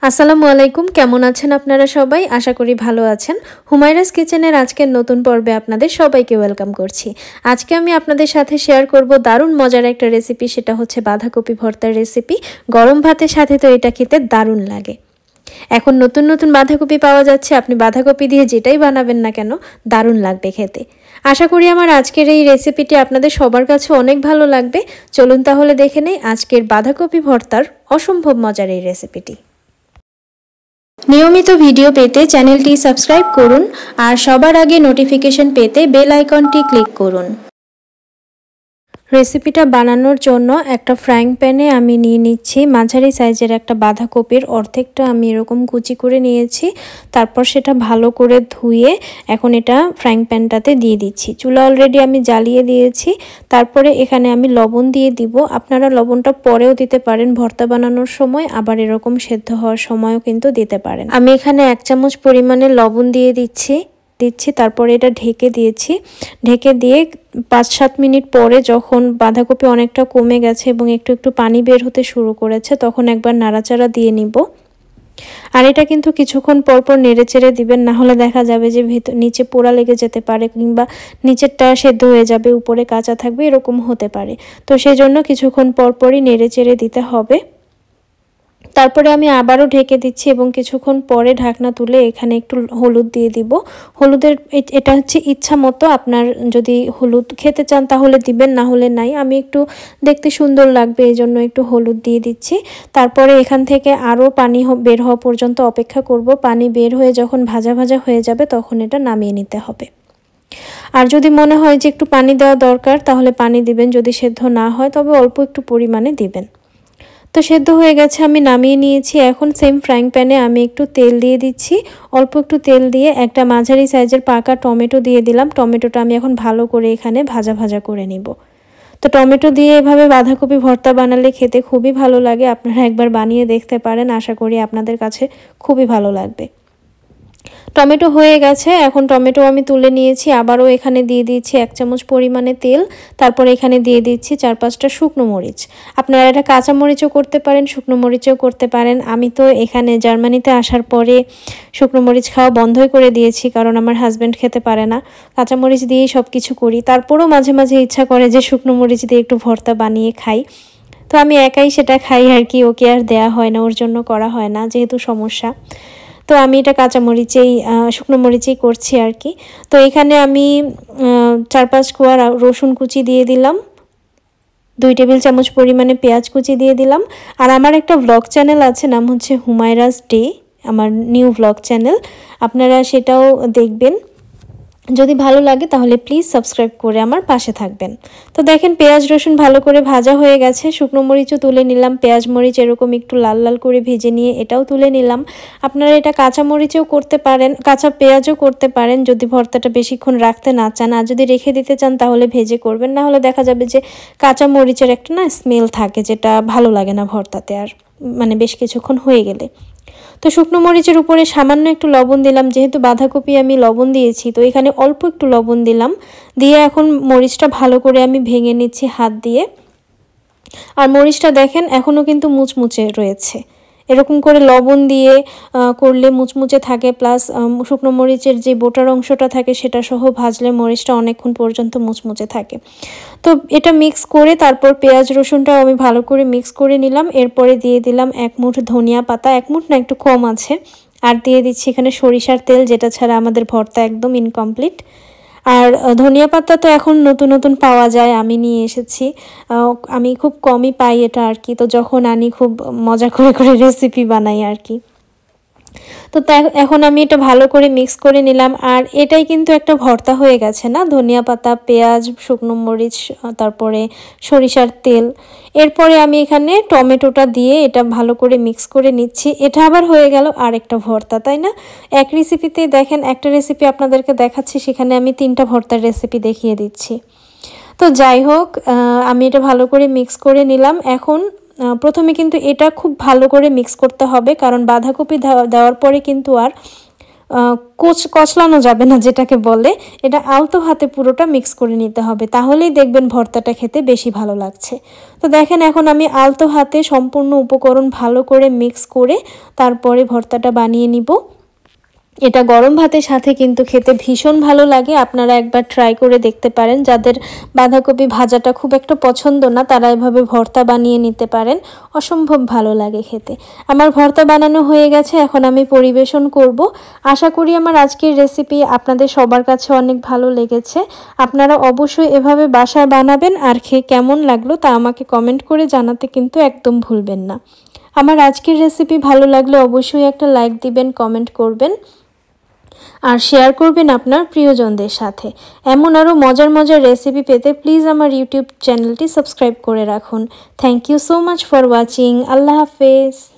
আসসালামু আলাইকুম, কেমন আছেন আপনারা সবাই? আশা করি ভালো আছেন। হুমায়রাস কিচেনের আজকের নতুন পর্বে আপনাদের সবাইকে ওয়েলকাম করছি। আজকে আমি আপনাদের সাথে শেয়ার করব দারুণ মজার একটা রেসিপি, সেটা হচ্ছে বাঁধাকপি ভর্তার রেসিপি। গরম ভাতের সাথে তো এটা খেতে দারুণ লাগে। এখন নতুন নতুন বাঁধাকপি পাওয়া যাচ্ছে, আপনি বাঁধাকপি দিয়ে যেটাই বানাবেন না কেন দারুণ লাগবে খেতে। আশা করি আমার আজকের এই রেসিপিটি আপনাদের সবার কাছে অনেক ভালো লাগবে। চলুন তাহলে দেখে নেই আজকের বাঁধাকপি ভর্তার অসম্ভব মজার এই রেসিপিটি। নিয়মিত ভিডিও পেতে চ্যানেলটি সাবস্ক্রাইব করুন আর সবার আগে নোটিফিকেশন পেতে বেল আইকনটি ক্লিক করুন। রেসিপিটা বানানোর জন্য একটা ফ্রাইং প্যানে আমি নিয়ে নিচ্ছি মাঝারি সাইজের একটা বাঁধাকপির অর্ধেকটা আমি এরকম কুচি করে নিয়েছি। তারপর সেটা ভালো করে ধুয়ে এখন এটা ফ্রাইং প্যানটাতে দিয়ে দিচ্ছি। চুলা অলরেডি আমি জ্বালিয়ে দিয়েছি। তারপরে এখানে আমি লবণ দিয়ে দিব। আপনারা লবণটা পরেও দিতে পারেন ভর্তা বানানোর সময়, আবার এরকম সেদ্ধ হওয়ার সময়ও কিন্তু দিতে পারেন। আমি এখানে 1 চামচ পরিমাণে লবণ দিয়ে দিচ্ছি। তারপরে এটা ঢেকে দিয়েছি। ঢেকে দিয়ে 5-7 মিনিট পরে যখন বাঁধাকপি অনেকটা কমে গেছে এবং একটু একটু পানি বের হতে শুরু করেছে, তখন একবার নাড়াচাড়া দিয়ে নিব। আর এটা কিন্তু কিছুক্ষণ পরপর নেড়েচেড়ে দিবেন, না হলে দেখা যাবে যে নিচে পোড়া লেগে যেতে পারে, কিংবা নিচেরটা সেদ্ধ হয়ে যাবে উপরে কাঁচা থাকবে, এরকম হতে পারে। তো সেই জন্য কিছুক্ষণ পরপরই নেড়েচেড়ে দিতে হবে। তারপরে আমি আবারও ঢেকে দিচ্ছি এবং কিছুক্ষণ পরে ঢাকনা তুলে এখানে একটু হলুদ দিয়ে দিব। হলুদের এটা হচ্ছে ইচ্ছা মতো, আপনার যদি হলুদ খেতে চান তাহলে দিবেন, না হলে নাই। আমি একটু দেখতে সুন্দর লাগবে এই জন্য একটু হলুদ দিয়ে দিচ্ছি। তারপরে এখান থেকে আরও পানি বের হওয়া পর্যন্ত অপেক্ষা করব। পানি বের হয়ে যখন ভাজা ভাজা হয়ে যাবে তখন এটা নামিয়ে নিতে হবে। আর যদি মনে হয় যে একটু পানি দেওয়া দরকার তাহলে পানি দিবেন, যদি সেদ্ধ না হয় তবে অল্প একটু পরিমাণে দিবেন। তো সেদ্ধ হয়ে গেছে, আমি নামিয়ে নিয়েছি। এখন সেম ফ্রাইং প্যানে আমি একটু তেল দিয়ে দিচ্ছি। অল্প একটু তেল দিয়ে একটা মাঝারি সাইজের পাকা টমেটো দিয়ে দিলাম। টমেটোটা আমি এখন ভালো করে এখানে ভাজা ভাজা করে নিব। তো টমেটো দিয়ে এভাবে বাঁধাকপি ভর্তা বানালে খেতে খুবই ভালো লাগে। আপনারা একবার বানিয়ে দেখতে পারেন, আশা করি আপনাদের কাছে খুবই ভালো লাগবে। টমেটো হয়ে গেছে, এখন টমেটো আমি তুলে নিয়েছি। আবারও এখানে দিয়ে দিচ্ছি 1 চামচ পরিমাণে তেল। তারপর এখানে দিয়ে দিচ্ছি 4-5টা শুকনো মরিচ। আপনারা এটা কাঁচা মরিচও করতে পারেন, শুকনো মরিচও করতে পারেন। আমি তো এখানে জার্মানিতে আসার পরে শুকনো মরিচ খাওয়া বন্ধই করে দিয়েছি, কারণ আমার হাজব্যান্ড খেতে পারে না। কাঁচা মরিচ দিয়েই সব কিছু করি। তারপরেও মাঝে মাঝে ইচ্ছা করে যে শুকনো মরিচ দিয়ে একটু ভর্তা বানিয়ে খাই। তো আমি একাই সেটা খাই আর কি, ওকে আর দেয়া হয় না, ওর জন্য করা হয় না যেহেতু সমস্যা। তো আমি এটা কাঁচা মরিচেই শুকনো মরিচেই করছি আর কি। তো এখানে আমি 4-5 কোয়া রসুন কুচি দিয়ে দিলাম। 2 টেবিল চামচ পরিমাণে পেঁয়াজ কুচি দিয়ে দিলাম। আর আমার একটা ব্লগ চ্যানেল আছে, নাম হচ্ছে হুমায়রাস ডে, আমার নিউ ব্লগ চ্যানেল। আপনারা সেটাও দেখবেন। যদি ভালো লাগে তাহলে প্লিজ সাবস্ক্রাইব করে আমার পাশে থাকবেন। তো দেখেন পেঁয়াজ রসুন ভালো করে ভাজা হয়ে গেছে। শুকনো মরিচও তুলে নিলাম, পেঁয়াজ মরিচ এরকম একটু লাল লাল করে ভেজে নিয়ে এটাও তুলে নিলাম। আপনারা এটা কাঁচা মরিচেও করতে পারেন, কাঁচা পেঁয়াজও করতে পারেন যদি ভর্তাটা বেশিক্ষণ রাখতে না চান। আর যদি রেখে দিতে চান তাহলে ভেজে করবেন, না হলে দেখা যাবে যে কাঁচা মরিচের একটা না স্মেল থাকে, যেটা ভালো লাগে না ভর্তাতে আর, মানে বেশ কিছুক্ষণ হয়ে গেলে। তো শুকনো মরিচের উপরে সামান্য একটু লবণ দিলাম, যেহেতু বাঁধাকপি আমি লবণ দিয়েছি তো এখানে অল্প একটু লবণ দিলাম। দিয়ে এখন মরিচটা ভালো করে আমি ভেঙে নিচ্ছি হাত দিয়ে। আর মরিচটা দেখেন এখনও কিন্তু মুচমুচে রয়েছে। এরকম করে লবণ দিয়ে করলে মুচমুচে থাকে, প্লাস শুকনো মরিচের যে বোটার অংশটা থাকে সেটা সহ ভাজলে মরিচটা অনেকক্ষণ পর্যন্ত মুচমুচে থাকে। তো এটা মিক্স করে তারপর পেঁয়াজ রসুনটাও আমি ভালো করে মিক্স করে নিলাম। এরপরে দিয়ে দিলাম 1 মুঠ ধনিয়া পাতা, 1 মুঠ না একটু কম আছে। আর দিয়ে দিচ্ছি এখানে সরিষার তেল, যেটা ছাড়া আমাদের ভর্তা একদম ইনকমপ্লিট। আর ধনিয়া পাতা তো এখন নতুন নতুন পাওয়া যায়, আমি নিয়ে এসেছি। আমি খুব কমই পাই এটা আর কি, তো যখন আনি খুব মজা করে করে রেসিপি বানাই আর কি। তো এখন আমি এটা ভালো করে মিক্স করে নিলাম। আর এটাই কিন্তু একটা ভর্তা হয়ে গেছে না, ধনিয়া পাতা, পেঁয়াজ, শুকনো মরিচ, তারপরে সরিষার তেল। এরপরে আমি এখানে টমেটোটা দিয়ে এটা ভালো করে মিক্স করে নিচ্ছি। এটা আবার হয়ে গেল আরেকটা ভর্তা, তাই না? এক রেসিপিতেই দেখেন, একটা রেসিপি আপনাদেরকে দেখাচ্ছি, সেখানে আমি 3টা ভর্তার রেসিপি দেখিয়ে দিচ্ছি। তো যাই হোক, আমি এটা ভালো করে মিক্স করে নিলাম। এখন প্রথমে কিন্তু এটা খুব ভালো করে মিক্স করতে হবে, কারণ বাঁধাকপি দেওয়ার পরে কিন্তু আর কচলানো যাবে না যেটাকে বলে, এটা আলতো হাতে পুরোটা মিক্স করে নিতে হবে, তাহলেই দেখবেন ভর্তাটা খেতে বেশি ভালো লাগছে। তো দেখেন এখন আমি আলতো হাতে সম্পূর্ণ উপকরণ ভালো করে মিক্স করে তারপরে ভর্তাটা বানিয়ে নিব। এটা গরম ভাতের সাথে কিন্তু খেতে ভীষণ ভালো লাগে, আপনারা একবার ট্রাই করে দেখতে পারেন। যাদের বাঁধাকপি ভাজাটা খুব একটা পছন্দ না তারা এভাবে ভর্তা বানিয়ে নিতে পারেন, অসম্ভব ভালো লাগে খেতে। আমার ভর্তা বানানো হয়ে গেছে, এখন আমি পরিবেশন করব। আশা করি আমার আজকের রেসিপি আপনাদের সবার কাছে অনেক ভালো লেগেছে। আপনারা অবশ্যই এভাবে বাসায় বানাবেন, আর খেয়ে কেমন লাগলো তা আমাকে কমেন্ট করে জানাতে কিন্তু একদম ভুলবেন না। আমার আজকের রেসিপি ভালো লাগলে অবশ্যই একটা লাইক দিবেন, কমেন্ট করবেন আর শেয়ার করবেন আপনার প্রিয়জনদের সাথে। এমন আরও মজার মজার রেসিপি পেতে প্লিজ আমার ইউটিউব চ্যানেলটি সাবস্ক্রাইব করে রাখুন। Thank you so much for watching. আল্লাহ হাফেজ।